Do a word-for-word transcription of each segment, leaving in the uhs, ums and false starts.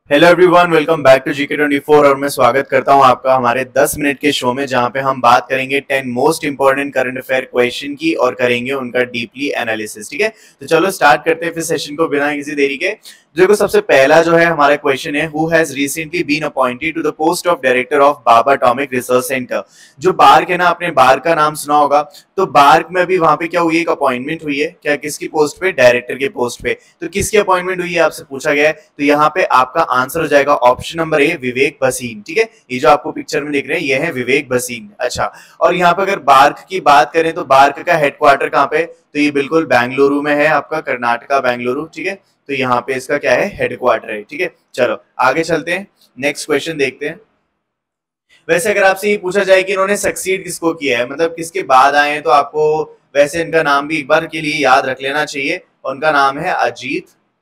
Hello everyone, welcome back to GK twenty four और मैं स्वागत करता हूं आपका हमारे दस मिनट के शो में, जहां पे हम बात करेंगे ten most important current affair question की और करेंगे उनका डीपली एनालिसिस। ठीक है, तो चलो स्टार्ट करते हैं फिर सेशन को बिना किसी देरी के। देखो, सबसे पहला जो है हमारा क्वेश्चन है, who has recently been appointed to the post of director of Bhabha atomic research centre. जो बार्क है ना, आपने बार्क का नाम सुना होगा, तो बार्क में अभी वहां पे क्या हुई है, एक अपॉइंटमेंट हुई है। क्या किसकी पोस्ट पे? डायरेक्टर के पोस्ट पे। तो किसकी अपॉइंटमेंट हुई है आपसे पूछा गया है, तो यहाँ पे आपका आंसर हो जाएगा option number A, Vivek Bhasin. ठीक है, ये जो आपको पिक्चर में दिख रहे हैं ये है विवेक भसीन। अच्छा, और यहाँ पे अगर बार्क की बात करें तो बार्क का हेडक्वार्टर कहाँ पे? तो ये बिल्कुल बेंगलुरु में है, आपका कर्नाटका बेंगलुरु। ठीक है, तो यहाँ पे इसका क्या है, हेडक्वार्टर है। ठीक है, चलो आगे चलते हैं, नेक्स्ट क्वेश्चन देखते हैं। वैसे अगर आपसे ये पूछा जाए कि इन्होंने सक्सीड किसको किया है, मतलब किसके बाद आए हैं, तो आपको वैसे इनका नाम भी एक बार के लिए याद रख लेना चाहिए। उनका नाम है अजीत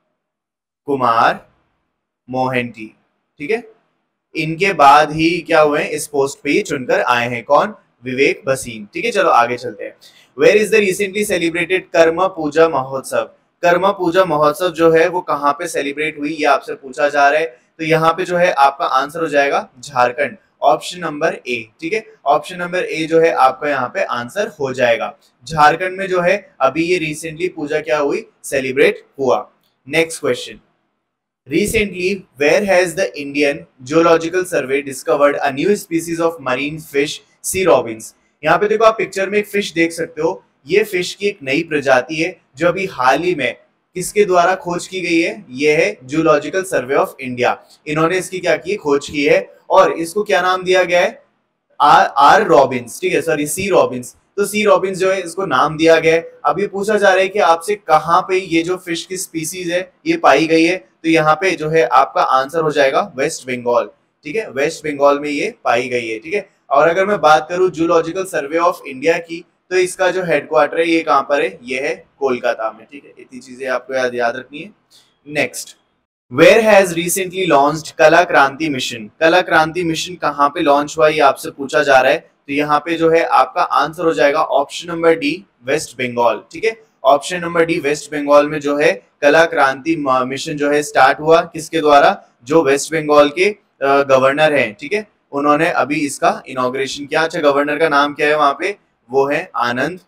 कुमार मोहंती। ठीक है, इनके बाद ही क्या हुए, इस पोस्ट पे ही चुनकर आए हैं। कौन? विवेक भसीन। ठीक है, चलो आगे चलते हैं। Where is the recently celebrated Karma Puja महोत्सव। कर्म पूजा महोत्सव जो है वो कहाँ पे सेलिब्रेट हुई, ये आपसे पूछा जा रहा है। तो यहाँ पे जो है आपका आंसर हो जाएगा झारखंड, ऑप्शन नंबर ए। ठीक है, ऑप्शन नंबर ए जो है आपका यहाँ पे आंसर हो जाएगा। झारखंड में जो है अभी ये रिसेंटली पूजा क्या हुई, सेलिब्रेट हुआ। Next question, recently where has the Indian Geological Survey discovered a new species of marine fish, sea robins। यहाँ पे देखो, आप पिक्चर में एक फिश देख सकते हो। ये फिश की एक नई प्रजाति है जो अभी हाल ही में किसके द्वारा खोज की गई है, ये है जूलॉजिकल सर्वे ऑफ इंडिया। इन्होंने इसकी क्या की, खोज की है, और इसको क्या नाम दिया गया है, आर आर रॉबिन्स। ठीक है, सॉरी सी रॉबिन्स। तो सी रॉबिन्स जो है इसको नाम दिया गया है। अभी पूछा जा रहा है कि आपसे कहां पे ये जो फिश की स्पीसीज है ये पाई गई है, तो यहाँ पे जो है आपका आंसर हो जाएगा वेस्ट बंगाल। ठीक है, वेस्ट बंगाल में ये पाई गई है। ठीक है, और अगर मैं बात करूं जूलॉजिकल सर्वे ऑफ इंडिया की, तो इसका जो हेडक्वार्टर है ये कहां पर है, ये है कोलकाता में। ठीक है, इतनी चीजें आपको याद याद रखनी है। Next, where has recently launched Kala Kranti mission. कला क्रांति मिशन कहाँ पे लॉन्च हुआ, ये आपसे पूछा जा रहा है। तो यहाँ पे जो है आपका आंसर हो जाएगा option number D, West Bengal. ठीक है, option number D, West Bengal में जो है कला क्रांति मिशन जो है स्टार्ट हुआ। किसके द्वारा? जो वेस्ट बंगाल के गवर्नर हैं। ठीक है, उन्होंने अभी इसका इनॉग्रेशन किया। अच्छा, गवर्नर का नाम क्या है वहां पे? वो है आनंद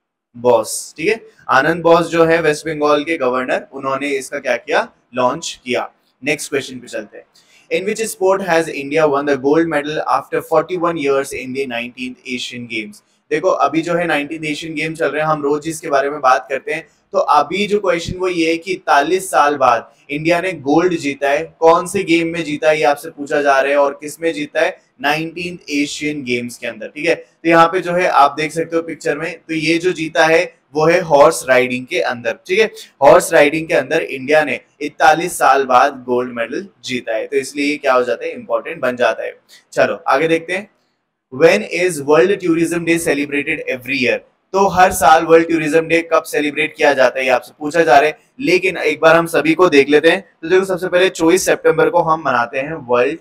बोस। ठीक है, आनंद बोस जो है वेस्ट बंगाल के गवर्नर, उन्होंने इसका क्या किया, लॉन्च किया। नेक्स्ट क्वेश्चन पे चलते हैं। In which sport has India won the gold medal after forty one years in the nineteenth Asian Games. देखो, अभी जो है नाइनटीन्थ एशियन गेम चल रहे हैं, हम रोज इसके बारे में बात करते हैं। तो अभी जो क्वेश्चन वो ये है कि इकतालीस साल बाद इंडिया ने गोल्ड जीता है। कौन से गेम में जीता है ये आपसे पूछा जा रहा है, और किस में जीता है? नाइनटीन्थ एशियन गेम्स के अंदर। ठीक है, तो यहाँ पे जो है आप देख सकते हो पिक्चर में, तो ये जो जीता है वो है हॉर्स राइडिंग के अंदर। ठीक है, हॉर्स राइडिंग के अंदर इंडिया ने इकतालीस साल बाद गोल्ड मेडल जीता है, तो इसलिए क्या हो जाता है, इंपॉर्टेंट बन जाता है। चलो आगे देखते हैं। When is World Tourism Day celebrated every year. तो हर साल वर्ल्ड टूरिज्म डे कब सेलिब्रेट किया जाता है, ये आपसे पूछा जा रहा है। लेकिन एक बार हम सभी को देख लेते हैं। तो देखो, सबसे पहले चौबीस सितंबर को हम मनाते हैं वर्ल्ड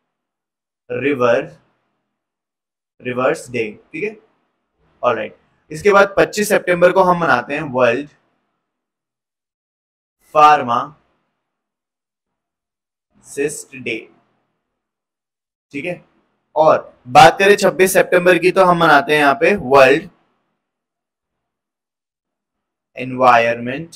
रिवर रिवर्स डे। ठीक है, ऑलराइट। इसके बाद पच्चीस सितंबर को हम मनाते हैं वर्ल्ड फार्मासिस्ट डे। ठीक है, और बात करें छब्बीस सितंबर की, तो हम मनाते हैं यहाँ पे वर्ल्ड एनवायरमेंट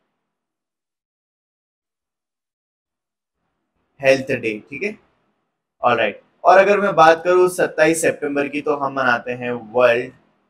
हेल्थ डे। ठीक है, ऑलराइट। और अगर मैं बात करूं सत्ताईस सितंबर की, तो हम मनाते हैं वर्ल्ड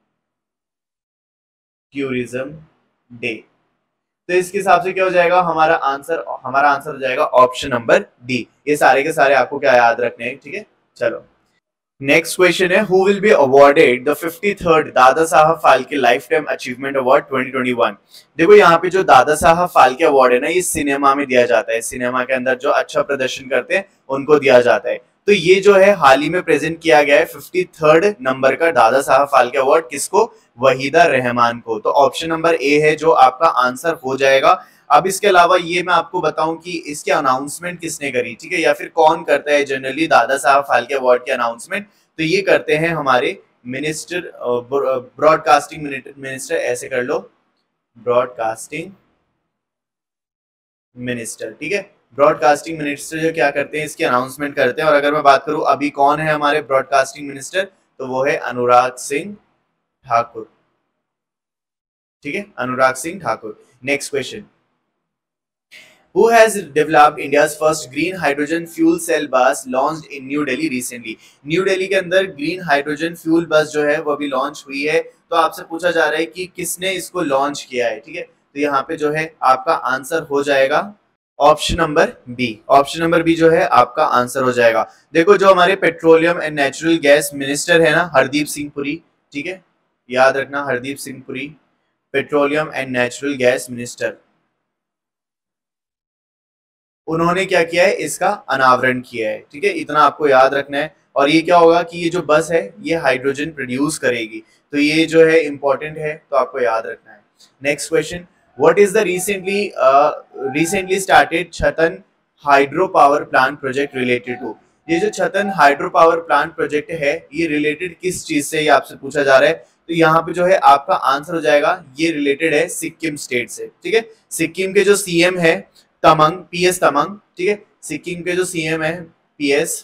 टूरिज्म डे। तो इसके हिसाब से क्या हो जाएगा हमारा आंसर, हमारा आंसर हो जाएगा ऑप्शन नंबर डी। ये सारे के सारे आपको क्या याद रखने हैं। ठीक है, चलो नेक्स्ट क्वेश्चन है, who will be awarded the fifty third Dada Saheb Phalke lifetime achievement award twenty twenty one. देखो, यहाँ पे जो दादा साहब फाल्के अवार्ड है ना, ये सिनेमा में दिया जाता है। सिनेमा के अंदर जो अच्छा प्रदर्शन करते हैं उनको दिया जाता है। तो ये जो है हाल ही में प्रेजेंट किया गया है फिफ्टी थर्ड नंबर का दादा साहब फाल्के अवार्ड। किसको? वहीदा रहमान को। तो ऑप्शन नंबर ए है जो आपका आंसर हो जाएगा। अब इसके अलावा ये मैं आपको बताऊं कि इसके अनाउंसमेंट किसने करी, ठीक है, या फिर कौन करता है जनरली दादा साहब फाल्के अवार्ड के अनाउंसमेंट। तो ये करते हैं हमारे मिनिस्टर, ब्रॉडकास्टिंग मिनिस्टर, ऐसे कर लो, ब्रॉडकास्टिंग मिनिस्टर। ठीक है, ब्रॉडकास्टिंग मिनिस्टर जो क्या करते हैं, इसकी अनाउंसमेंट करते हैं। और अगर मैं बात करूं अभी कौन है हमारे ब्रॉडकास्टिंग मिनिस्टर, तो वो है अनुराग सिंह ठाकुर। ठीक है, Anurag Singh Thakur. Next question, Who has developed India's first green hydrogen fuel cell bus launched in New Delhi recently? New Delhi के अंदर ग्रीन हाइड्रोजन फ्यूल बस जो है वो अभी लॉन्च हुई है। तो आपसे पूछा जा रहा है कि किसने इसको लॉन्च किया है। ठीक है, तो यहाँ पे जो है आपका आंसर हो जाएगा option number B. Option number B जो है आपका आंसर हो जाएगा। देखो, जो हमारे petroleum and natural gas minister है ना, हरदीप सिंह पुरी, ठीक है, याद रखना, Hardeep Singh Puri, petroleum and natural gas minister, उन्होंने क्या किया है, इसका अनावरण किया है। ठीक है, इतना आपको याद रखना है। और ये क्या होगा कि ये जो बस है ये हाइड्रोजन प्रोड्यूस करेगी, तो ये जो है इंपॉर्टेंट है, तो आपको याद रखना है। Next question, what is the recently recently started Chhatan hydro power plant project related to? ये जो Chhatan hydro power plant project है ये रिलेटेड किस चीज से, ये आपसे पूछा जा रहा है। तो यहाँ पे जो है आपका आंसर हो जाएगा, ये रिलेटेड है सिक्किम स्टेट से। ठीक है, सिक्किम के जो सीएम है तमंग, पीएस तमंग, ठीक है, सिक्किम के जो सीएम है पीएस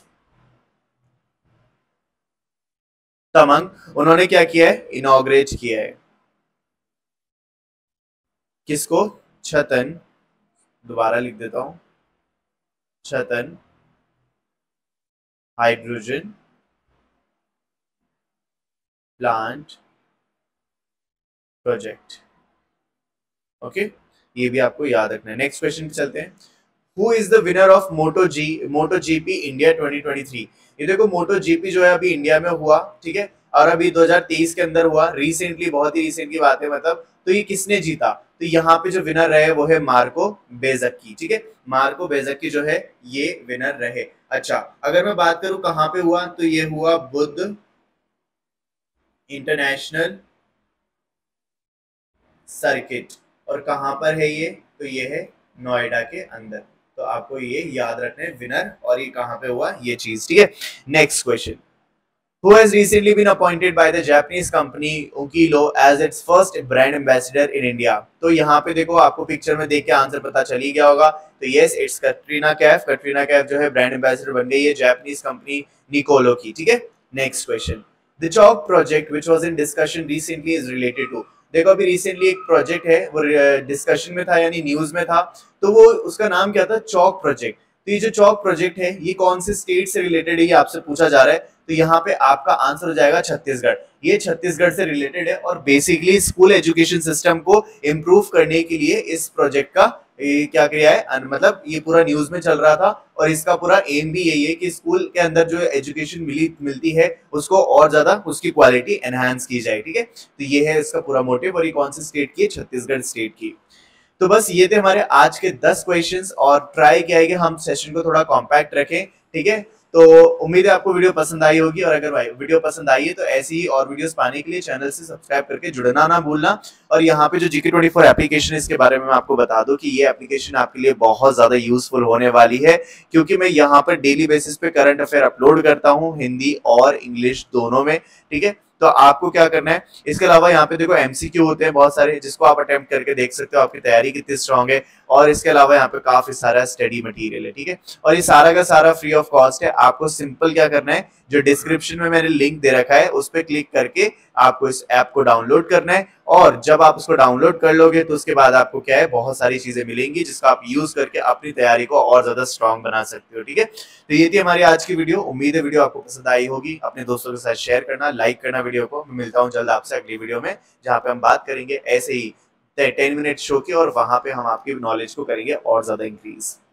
तमंग, उन्होंने क्या किया है, इनॉग्रेट किया है किसको, छतन, दोबारा लिख देता हूं, Chhatan hydrogen plant project. Okay, ये भी आपको याद रखना है। नेक्स्ट क्वेश्चन पे चलते हैं, who is the winner of Moto G Moto GP India twenty twenty three? ये देखो, मोटो जीपी जो है अभी इंडिया में हुआ, ठीक है, और अभी दो हज़ार तेईस के अंदर हुआ, रिसेंटली, बहुत ही रिसेंट की बात है मतलब। तो ये किसने जीता? तो यहाँ पे जो विनर रहे वो है मार्को बेजक्की। ठीक है, मार्को बेजक्की जो है ये विनर रहे। अच्छा, अगर मैं बात करूं कहाँ पे हुआ, तो ये हुआ बुद्ध इंटरनेशनल सर्किट, और कहां पर है ये, तो ये है नोएडा के अंदर। तो आपको ये याद रखना है विनर, और ये कहां पे हुआ ये चीज। ठीक है, next question, Who has recently been appointed by the Japanese company Okilo as its first brand ambassador in India? तो यहाँ पे देखो, आपको पिक्चर में देख के आंसर पता चल ही गया होगा। तो यस, इट्स कटरीना कैफ। कटरीना कैफ जो है ब्रांड एम्बेसडर बन गई है जापानीज कंपनी निकोलो की। ठीक है, next question, the chalk project which was in discussion recently is related to? देखो, अभी रिसेंटली एक प्रोजेक्ट है वो डिस्कशन में था, यानी न्यूज में था, तो वो उसका नाम क्या था, चॉक प्रोजेक्ट। तो ये जो चॉक प्रोजेक्ट है ये कौन से स्टेट से रिलेटेड है, ये आपसे पूछा जा रहा है। तो यहाँ पे आपका आंसर हो जाएगा छत्तीसगढ़। ये छत्तीसगढ़ से रिलेटेड है, और बेसिकली स्कूल एजुकेशन सिस्टम को इम्प्रूव करने के लिए इस प्रोजेक्ट का ये क्या किया है, मतलब ये पूरा न्यूज में चल रहा था। और इसका पूरा एम भी यही है कि स्कूल के अंदर जो एजुकेशन मिली मिलती है उसको और ज्यादा उसकी क्वालिटी एनहांस की जाए। ठीक है, तो ये है इसका पूरा मोटिव, और ये कौन सी स्टेट की है, छत्तीसगढ़ स्टेट की। तो बस ये थे हमारे आज के दस क्वेश्चंस, और ट्राई किया है कि हम सेशन को थोड़ा कॉम्पैक्ट रखें। ठीक है, तो उम्मीद है आपको वीडियो पसंद आई होगी, और अगर भाई वीडियो पसंद आई है तो ऐसी ही और वीडियोस पाने के लिए चैनल से सब्सक्राइब करके जुड़ना ना भूलना। और यहाँ पे जो जीके ट्वेंटी फोर एप्लीकेशन है इसके बारे में मैं आपको बता दूं कि ये एप्लीकेशन आपके लिए बहुत ज्यादा यूजफुल होने वाली है, क्योंकि मैं यहाँ पर डेली बेसिस पे करंट अफेयर अपलोड करता हूँ, हिंदी और इंग्लिश दोनों में। ठीक है, तो आपको क्या करना है, इसके अलावा यहाँ पे देखो एमसीक्यू होते हैं बहुत सारे, जिसको आप अटेम्प्ट करके देख सकते हो आपकी तैयारी कितनी स्ट्रांग है। और इसके अलावा यहाँ पे काफी सारा स्टडी मटेरियल है। ठीक है, और ये सारा का सारा फ्री ऑफ कॉस्ट है। आपको सिंपल क्या करना है, जो डिस्क्रिप्शन में मैंने लिंक दे रखा है उस पर क्लिक करके आपको इस ऐप को डाउनलोड करना है। और जब आप उसको डाउनलोड कर लोगे तो उसके बाद आपको क्या है, बहुत सारी चीजें मिलेंगी जिसका आप यूज करके अपनी तैयारी को और ज्यादा स्ट्रांग बना सकते हो। ठीक है, तो ये थी हमारी आज की वीडियो। उम्मीद है वीडियो आपको पसंद आई होगी। अपने दोस्तों के साथ शेयर करना, लाइक करना वीडियो को। मैं मिलता हूँ जल्द आपसे अगली वीडियो में, जहाँ पे हम बात करेंगे ऐसे ही टेन मिनट शो की, और वहां पे हम आपकी नॉलेज को करेंगे और ज्यादा इंक्रीज।